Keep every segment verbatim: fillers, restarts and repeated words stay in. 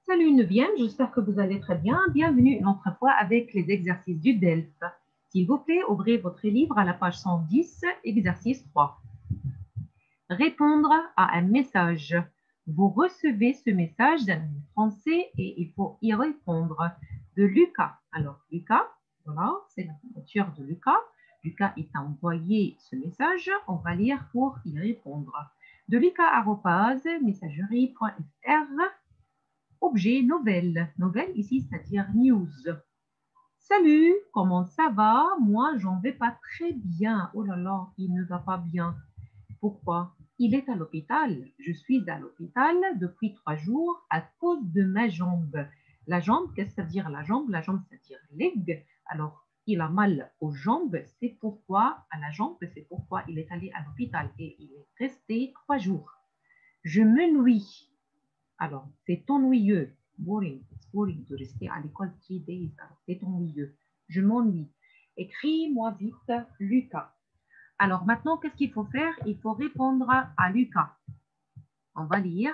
Salut neuvième, j'espère que vous allez très bien. Bienvenue une autre fois avec les exercices du D E L F. S'il vous plaît, ouvrez votre livre à la page cent dix, exercice trois. Répondre à un message. Vous recevez ce message d'un ami français et il faut y répondre. De Lucas. Alors, Lucas, voilà, c'est la signature de Lucas. Lucas est envoyé ce message. On va lire pour y répondre. De Lucas arobase messagerie point F R. Objet, nouvelle. Nouvelle ici, c'est-à-dire news. Salut, comment ça va? Moi, j'en vais pas très bien. Oh là là, il ne va pas bien. Pourquoi? Il est à l'hôpital. Je suis à l'hôpital depuis trois jours à cause de ma jambe. La jambe, qu'est-ce que ça veut dire la jambe? La jambe, c'est-à-dire leg. Alors, il a mal aux jambes. C'est pourquoi, à la jambe, c'est pourquoi il est allé à l'hôpital et il est resté trois jours. Je me nuis. Alors, c'est ennuyeux. Boring. It's boring de rester à l'école three days. Alors, c'est ennuyeux. Je m'ennuie. Écris-moi vite, Lucas. Alors, maintenant, qu'est-ce qu'il faut faire? Il faut répondre à Lucas. On va lire.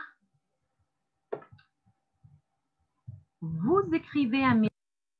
Vous écrivez un message.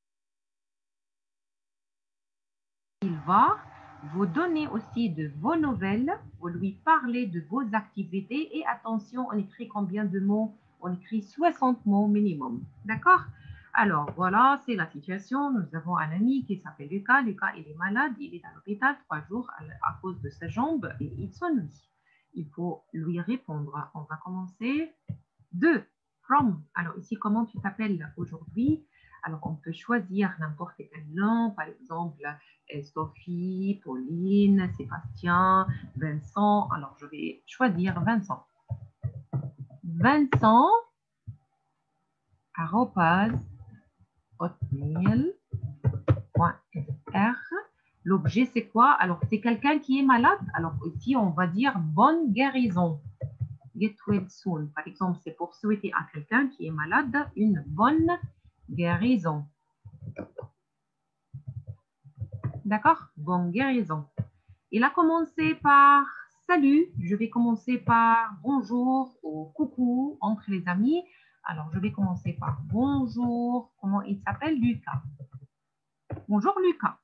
Il va. Vous donnez aussi de vos nouvelles. Vous lui parlez de vos activités. Et attention, on écrit combien de mots? On écrit soixante mots minimum. D'accord? Alors, voilà, c'est la situation. Nous avons un ami qui s'appelle Lucas. Lucas, il est malade. Il est à l'hôpital trois jours à, à cause de sa jambe et il s'ennuie. Il faut lui répondre. On va commencer. Deux. From. Alors, ici, comment tu t'appelles aujourd'hui? Alors, on peut choisir n'importe quel nom. Par exemple, Sophie, Pauline, Sébastien, Vincent. Alors, je vais choisir Vincent. Vincent, arobase, hotmail point F R. L'objet, c'est quoi? Alors, c'est quelqu'un qui est malade. Alors, ici, on va dire bonne guérison. Get well soon. Par exemple, c'est pour souhaiter à quelqu'un qui est malade une bonne guérison. D'accord? Bonne guérison. Il a commencé par salut. Je vais commencer par bonjour ou coucou entre les amis. Alors, je vais commencer par bonjour. Comment il s'appelle? Lucas. Bonjour Lucas.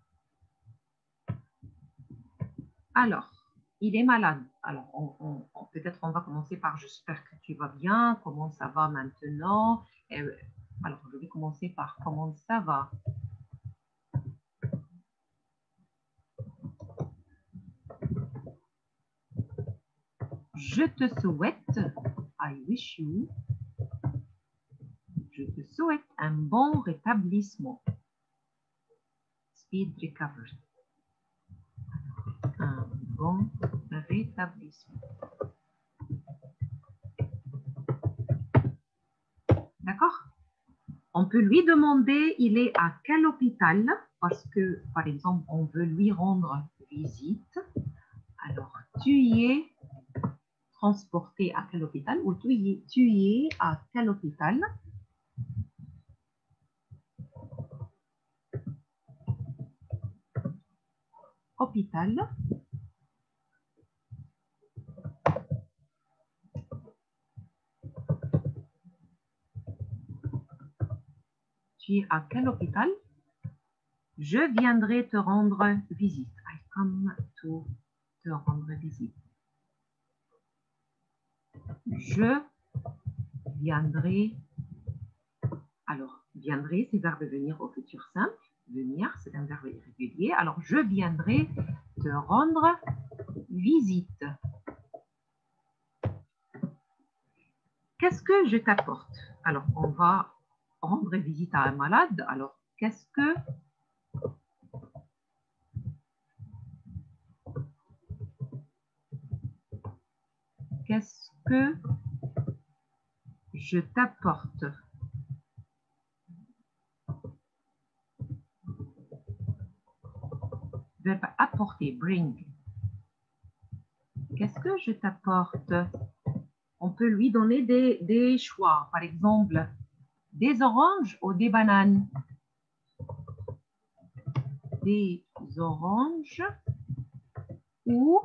Alors, il est malade. Alors, on, on, on, peut-être on va commencer par j'espère que tu vas bien. Comment ça va maintenant? Et, alors, je vais commencer par comment ça va. Je te souhaite, I wish you, je te souhaite un bon rétablissement. Speed recovery. Un bon rétablissement. D'accord? On peut lui demander, il est à quel hôpital? Parce que, par exemple, on veut lui rendre visite. Alors, tu y es transporté à quel hôpital? Ou tu y es, tu y es à quel hôpital? Hôpital. Tu es à quel hôpital? Je viendrai te rendre visite. I come to te rendre visite. Je viendrai. Alors, viendrai, c'est verbe venir au futur simple. Venir, c'est un verbe irrégulier. Alors, je viendrai te rendre visite. Qu'est-ce que je t'apporte? Alors, on va rendre visite à un malade. Alors, qu'est-ce que qu'est-ce que je t'apporte? Verbe apporter, bring. Qu'est-ce que je t'apporte? On peut lui donner des, des choix. Par exemple, des oranges ou des bananes? Des oranges ou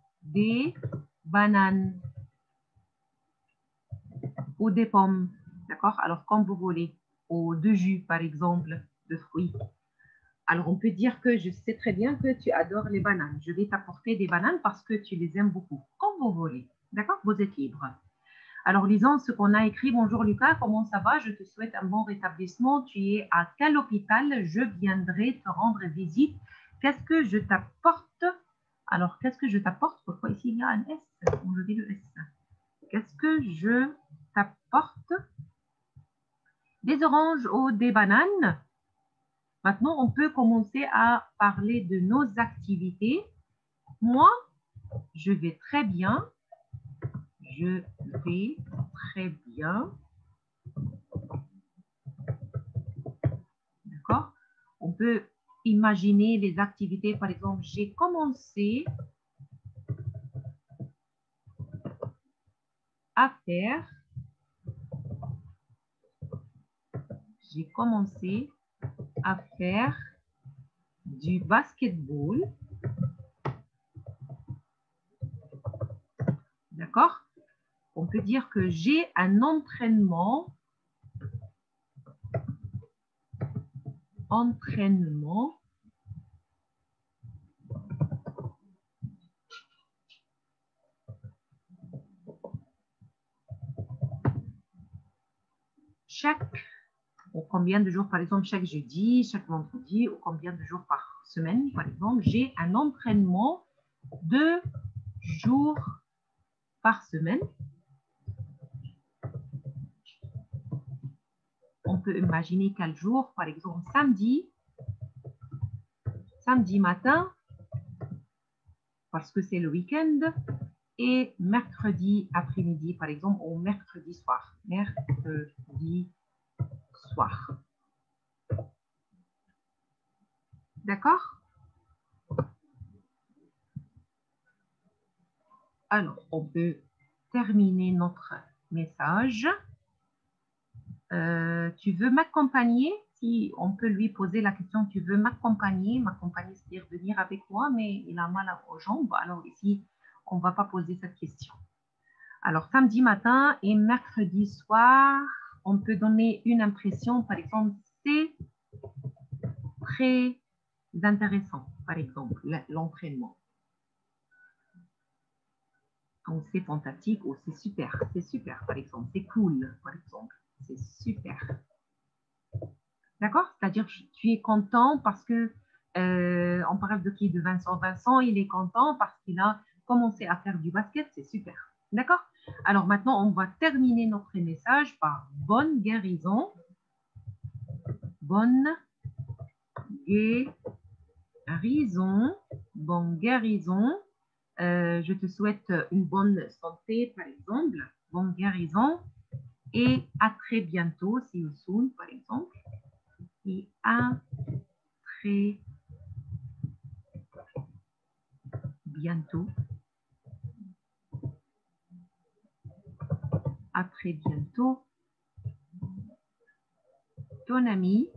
des bananes ou des pommes. D'accord? Alors, quand vous voulez, ou de jus, par exemple, de fruits. Alors, on peut dire que je sais très bien que tu adores les bananes. Je vais t'apporter des bananes parce que tu les aimes beaucoup. Quand vous voulez. D'accord? Vous êtes libre. Alors, lisons ce qu'on a écrit. Bonjour Lucas, comment ça va? Je te souhaite un bon rétablissement. Tu es à quel hôpital? Je viendrai te rendre visite. Qu'est-ce que je t'apporte? Alors, qu'est-ce que je t'apporte? Pourquoi ici il y a un S? Enlever le S. Qu'est-ce que je t'apporte? Des oranges ou des bananes? Maintenant, on peut commencer à parler de nos activités. Moi, je vais très bien. Je vais très bien. D'accord? On peut imaginer les activités. Par exemple, j'ai commencé à faire. J'ai commencé à faire du basketball. D'accord? On peut dire que j'ai un entraînement. Entraînement. Chaque, ou combien de jours, par exemple, chaque jeudi, chaque vendredi, ou combien de jours par semaine, par exemple, j'ai un entraînement de jours par semaine. On peut imaginer quel jour, par exemple, samedi, samedi matin, parce que c'est le week-end, et mercredi après-midi, par exemple, ou mercredi soir. Mercredi soir. D'accord? Alors, on peut terminer notre message. Euh, tu veux m'accompagner? Si on peut lui poser la question, tu veux m'accompagner? M'accompagner, c'est-à-dire venir avec moi, mais il a mal aux jambes. Alors ici, on ne va pas poser cette question. Alors, samedi matin et mercredi soir, on peut donner une impression, par exemple, c'est très intéressant, par exemple, l'entraînement. Donc, c'est fantastique ou c'est super, c'est super, par exemple, c'est cool, par exemple, c'est super. D'accord? C'est-à-dire que tu es content parce que, euh, on parle de qui? De Vincent. Vincent, il est content parce qu'il a commencé à faire du basket, c'est super. D'accord? Alors maintenant, on va terminer notre message par bonne guérison. Bonne guérison. Bonne guérison. Euh, je te souhaite une bonne santé, par exemple. Bonne guérison. Et à très bientôt, see you soon, par exemple. Et à très bientôt. À très bientôt. Ton ami.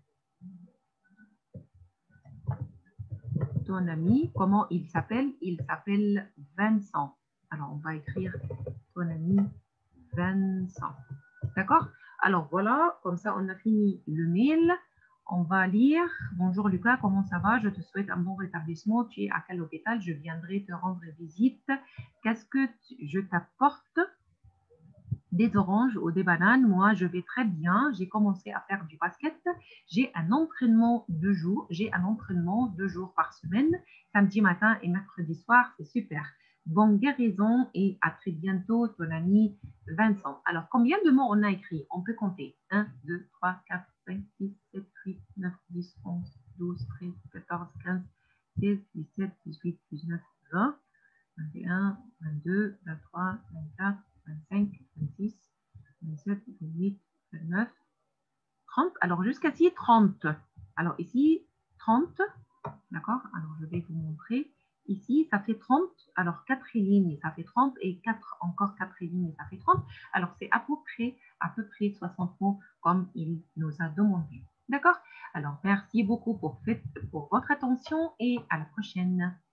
Ton ami, comment il s'appelle? Il s'appelle Vincent. Alors, on va écrire ton ami Vincent. D'accord? Alors, voilà, comme ça, on a fini le mail. On va lire. Bonjour Lucas, comment ça va? Je te souhaite un bon rétablissement. Tu es à quel hôpital? Je viendrai te rendre visite. Qu'est-ce que je t'apporte? Des oranges ou des bananes? Moi, je vais très bien. J'ai commencé à faire du basket. J'ai un entraînement deux jours. J'ai un entraînement deux jours par semaine, samedi matin et mercredi soir. C'est super. Bonne guérison et à très bientôt, ton ami Vincent. Alors, combien de mots on a écrit? On peut compter. un, deux, trois, quatre, cinq, six, sept, huit, neuf, dix, onze, douze, treize, quatorze, quinze, seize, dix-sept, dix-huit, dix-neuf, vingt, vingt et un, vingt-deux, vingt-trois, vingt-quatre, vingt-cinq, vingt-six, vingt-sept, vingt-huit, vingt-neuf, trente. Alors, jusqu'ici, trente. Alors, ici, trente. D'accord? Alors, je vais vous montrer. Ici, ça fait trente. Alors, quatre lignes, ça fait trente. Et quatre, encore quatre lignes, ça fait trente. Alors, c'est à peu près, à peu près soixante mots comme il nous a demandé. D'accord? Alors, merci beaucoup pour, pour votre attention et à la prochaine.